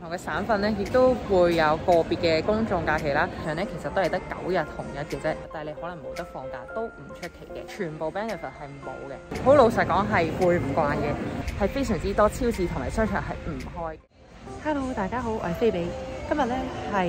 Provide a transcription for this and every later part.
唔同嘅省份咧，亦都會有個別嘅公眾假期啦。常咧其實都係得9日同日嘅啫，但係你可能冇得放假都唔出奇嘅。全部 benefit 係冇嘅，好老實講係會唔慣嘅，係非常之多超市同埋商場係唔開嘅。Hello， 大家好，我係菲比。今日咧係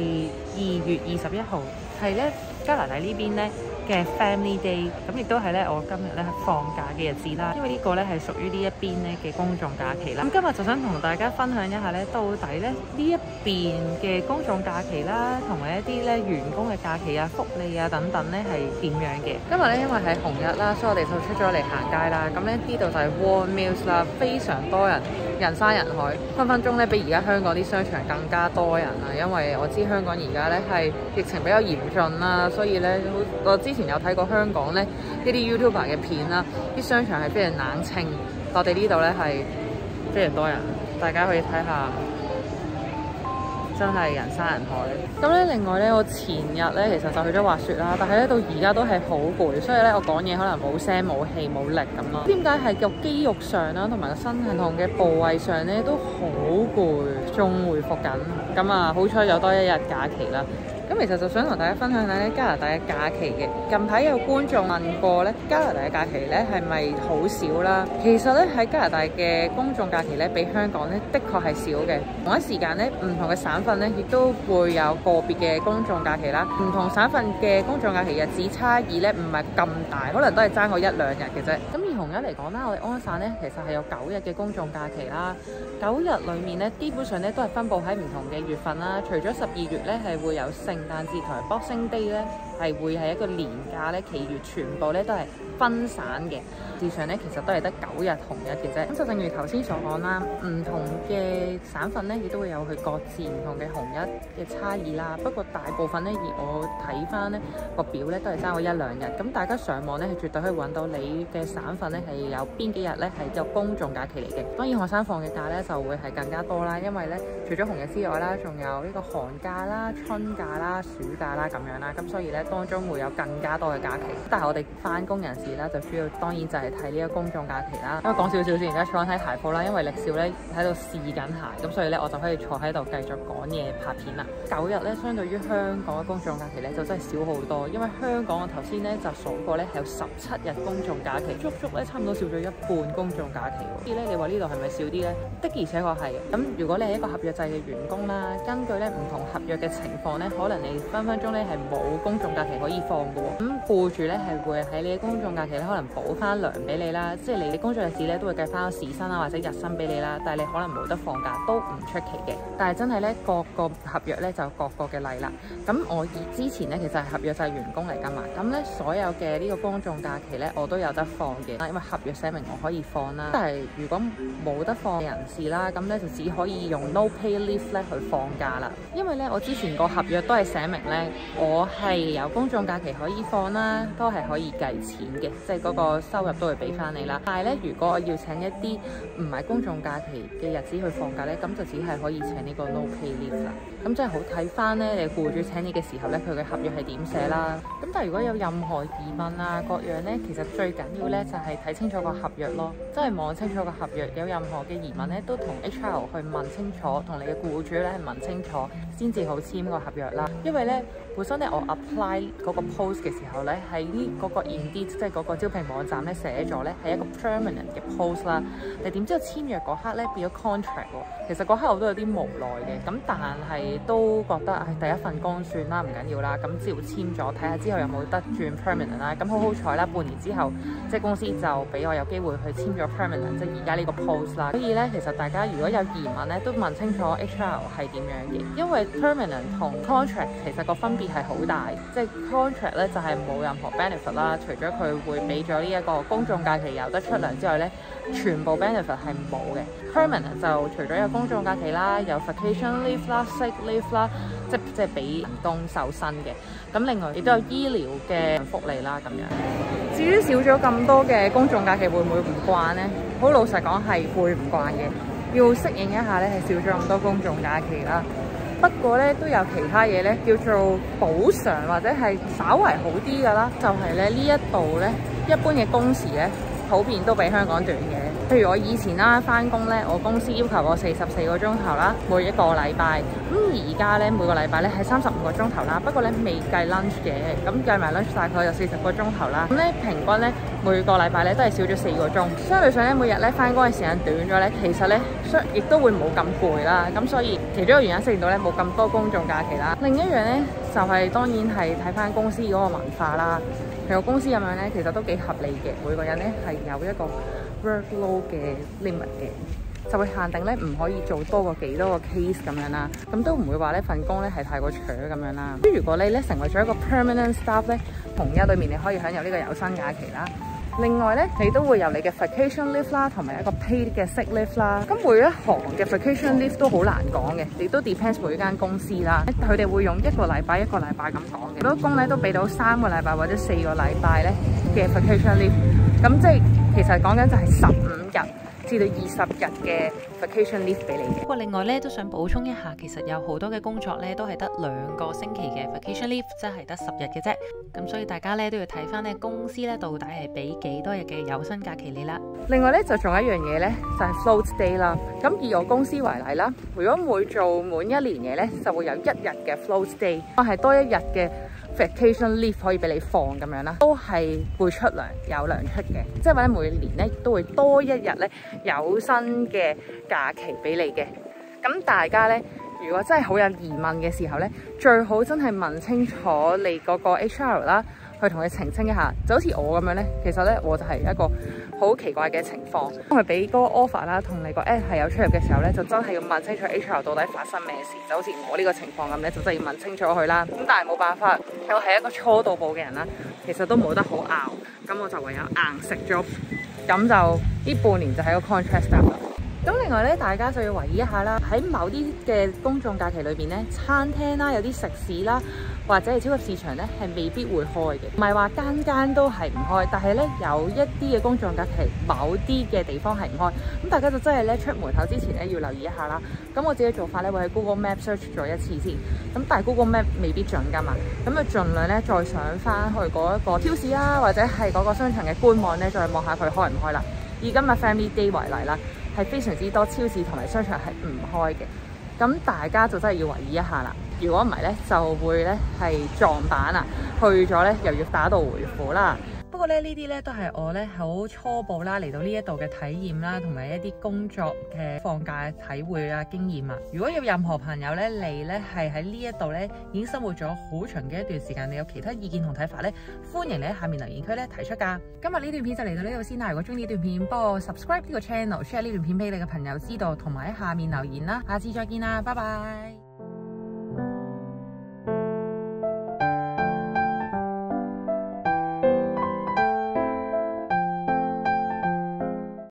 2月21號，係咧加拿大呢邊咧嘅 Family Day， 咁亦都係咧我今日咧放假嘅日子啦。因為呢個咧係屬於呢一邊咧嘅公眾假期啦。咁今日就想同大家分享一下咧，到底咧呢一邊嘅公眾假期啦，同埋一啲咧員工嘅假期啊、福利啊等等咧係點樣嘅。今日咧因為係紅日啦，所以我哋就出咗嚟行街啦。咁咧呢度就係 Vaughan Mills 啦，非常多人，人山人海，分分鐘咧比而家香港啲商場更加多人啊！因為我知香港而家咧係疫情比較嚴峻啦，所以咧我之前有睇過香港咧呢啲 YouTuber 嘅片啦，啲商場係非常冷清。我哋呢度咧係非常多人，大家可以睇下，真係人山人海。咁咧另外咧，我前日咧其實就去咗滑雪啦，但係咧到而家都係好攰，所以咧我講嘢可能冇聲冇氣冇力咁咯。點解係個肌肉上啦，同埋個身體唔同嘅部位上咧都好攰，仲回復緊。咁啊，好彩有多一日假期啦。咁其實就想同大家分享下咧加拿大嘅假期嘅。近排有觀眾問過咧，加拿大嘅假期咧係咪好少啦？其實咧喺加拿大嘅公眾假期咧，比香港咧的確係少嘅。同一時間咧，唔同嘅省份咧，亦都會有個別嘅公眾假期啦。唔同省份嘅公眾假期日子差異咧唔係咁大，可能都係爭過1-2日嘅啫。咁而紅日嚟講啦，我哋安省咧其實係有9日嘅公眾假期啦。9日裡面咧，基本上咧都係分佈喺唔同嘅月份啦。除咗12月咧係會有聖誕節同埋 Boxing Day 咧，係會係一個年假咧，其餘全部咧都係分散嘅。事實上咧，其實都係得9日同日嘅啫。咁就正如頭先所講啦，唔同嘅省份咧，亦都會有佢各自唔同嘅紅日嘅差異啦。不過大部分咧，而我睇翻咧個表咧，都係爭過1-2日。咁大家上網咧係絕對可以揾到你嘅省份咧係有邊幾日咧係有公眾假期嚟嘅。當然學生放嘅假咧就會係更加多啦，因為咧除咗紅日之外啦，仲有呢個寒假啦、春假啦、暑假啦咁樣啦。咁所以咧當中會有更加多嘅假期。但係我哋翻工人士啦，就主要當然就係睇呢個公眾假期啦。因為講少少先，而家坐緊喺鞋鋪啦，因為力少咧喺度試緊鞋，咁所以咧我就可以坐喺度繼續講嘢拍片啦。9日咧相對於香港嘅公眾假期咧就真係少好多，因為香港我頭先咧就數過咧係有17日公眾假期，足足咧差唔多少咗一半公眾假期喎。所以咧你話呢度係咪少啲咧？的而且確係。咁如果你係一個合約制嘅員工啦，根據咧唔同合約嘅情況咧，可能你分分鐘咧係冇公眾假期可以放嘅喎。咁僱主咧係會喺你嘅公眾假期咧可能補翻糧俾你啦，即係你嘅工作日子咧都會計翻個時薪啊或者日薪俾你啦，但係你可能冇得放假都唔出奇嘅。但係真係咧各個合約咧就各個嘅例啦。咁我之前咧其實係合約制員工嚟㗎嘛，咁咧所有嘅呢個公眾假期咧我都有得放嘅，因為合約寫明我可以放啦。但係如果冇得放嘅人士啦，咁咧就只可以用 no pay leave 咧去放假啦。因為咧我之前個合約都係寫明咧，我係有公眾假期可以放啦，都係可以計錢嘅，即係嗰個收入都會俾翻你啦。但係咧，如果我要請一啲唔係公眾假期嘅日子去放假咧，咁就只係可以請呢個 no pay leave 啦。咁即係好睇翻咧，你僱主請你嘅時候咧，佢嘅合約係點寫啦。咁但係如果有任何疑問啊各樣咧，其實最緊要咧就係睇清楚個合約咯，真係望清楚個合約。有任何嘅疑問咧，都同 HR 去問清楚，同你嘅僱主咧係問清楚，先至好簽個合約啦。因為咧本身咧我 apply 嗰個 post 嘅時候咧，喺嗰個 Indeed 即係嗰個招聘網站咧寫咗咧係一個 permanent 嘅 post 啦。但點知我簽約嗰刻咧變咗 contract 喎。其實嗰刻我都有啲無奈嘅，咁但係都覺得第一份工算啦，唔緊要啦。咁只要簽咗，睇下之後有冇得轉 permanent 啦。咁好彩啦，半年之後即係公司就俾我有機會去簽咗 permanent，即係而家呢個 post 啦。所以咧，其實大家如果有疑問咧，都問清楚 HR 係點樣嘅，因為 permanent 同 contract 其實個分別係好大。即係 contract 咧就係冇任何 benefit 啦，除咗佢會俾咗呢一個公眾假期有得出糧之外咧，全部 benefit 係冇嘅。permanent 就除咗有公眾假期啦，有 vacation leave 啦、sick leave 啦，即係俾人工受薪嘅。咁另外亦都有醫療嘅福利啦咁樣。至於少咗咁多嘅公眾假期會唔會唔慣呢？好老實講係會唔慣嘅，要適應一下咧係少咗咁多公眾假期啦。不過咧都有其他嘢咧叫做補償或者係稍為好啲㗎啦，就係咧呢一度咧一般嘅工時咧普遍都比香港短嘅。 譬如我以前啦翻工咧，我公司要求我44個鐘頭啦，每一個禮拜。咁而家咧每個禮拜咧係35個鐘頭啦，不過咧未計 lunch 嘅，咁計埋 lunch 大概有40個鐘頭啦。咁咧平均咧每個禮拜咧都係少咗4個鐘，相對上咧每日咧翻工嘅時間短咗咧，其實咧亦都會冇咁攰啦。咁所以其中一個原因令到咧冇咁多公眾假期啦。另一樣咧就係當然係睇翻公司嗰個文化啦。譬如公司咁樣咧，其實都幾合理嘅。每個人咧係有一個 workload 嘅 limit 嘅，就會限定咧唔可以做多過幾多個 case 咁樣啦。咁都唔會話呢份工咧係太過扯咁樣啦。如果你咧成為咗一個 permanent staff 咧，同一裏面你可以享有呢個有薪假期啦。另外咧，你都會有你嘅 vacation leave 啦，同埋一個 paid 嘅 sick leave 啦。咁每一行嘅 vacation leave 都好難講嘅，亦都 depends 每間公司啦。佢哋會用一個禮拜咁講嘅。好多工咧都俾到3個禮拜或者4個禮拜咧嘅 vacation leave。咁即係其實講緊就係15日至到20日嘅 vacation leave 俾你嘅。 不過另外咧都想補充一下，其實有好多嘅工作咧都係得2個星期嘅 vacation leave，即係得10日嘅啫。咁所以大家咧都要睇翻咧公司咧到底係俾幾多日嘅有薪假期你啦。 另外咧就仲有一樣嘢咧就係 float day 啦。咁以我公司為例啦，如果每做滿1年嘅咧，就會有1日嘅 float day，係多1日嘅 vacation leave 可以俾你放咁樣啦，都係會出糧有糧出嘅，即係話咧每年咧都會多1日咧有薪嘅假期俾你嘅。咁大家咧如果真係好有疑問嘅時候咧，最好真係問清楚你嗰個 HR 啦，去同佢澄清一下。就好似我咁樣咧，其實咧我就係一個好奇怪嘅情況，因為俾嗰個 offer 啦同你個 app 係有出入嘅時候咧，就真係要問清楚 HR 到底發生咩事。就好似我呢個情況咁咧，就真係要問清楚佢啦。咁但係冇辦法，我係一個初到步嘅人啦，其實都冇得好拗，咁我就唯有硬食咗。咁就呢半年就係個 contract step 啦。咁另外咧，大家就要留意一下啦。喺某啲嘅公眾假期裏邊咧，餐廳啦、有啲食肆啦，或者係超級市場咧，係未必會開嘅。唔係話間間都係唔開，但係咧有一啲嘅公眾假期，某啲嘅地方係唔開。咁大家就真係咧出門口之前咧要留意一下啦。咁我自己做法咧會喺 Google Map search 咗一次先。咁但係 Google Map 未必準㗎嘛。咁啊盡量咧再上翻去嗰一個超市啦，或者係嗰個商場嘅官網咧，再望下佢開唔開啦。以今日 Family Day 為例啦，係非常之多超市同埋商場係唔開嘅，咁大家就真係要留意一下啦。如果唔係咧，就會咧係撞板啊，去咗咧又要打道回府啦。不過咧呢啲咧都係我咧好初步啦嚟到呢一度嘅體驗啦，同埋一啲工作嘅放假嘅體會啊經驗啊。如果有任何朋友咧嚟咧係喺呢一度咧已經生活咗好長嘅一段時間，你有其他意見同睇法咧，歡迎你喺下面留言區咧提出㗎。今日呢段片就嚟到呢度先啦。如果中意呢段片，幫我 subscribe 呢個 channel，share 呢段片俾你嘅朋友知道，同埋喺下面留言啦。下次再見啦，拜拜。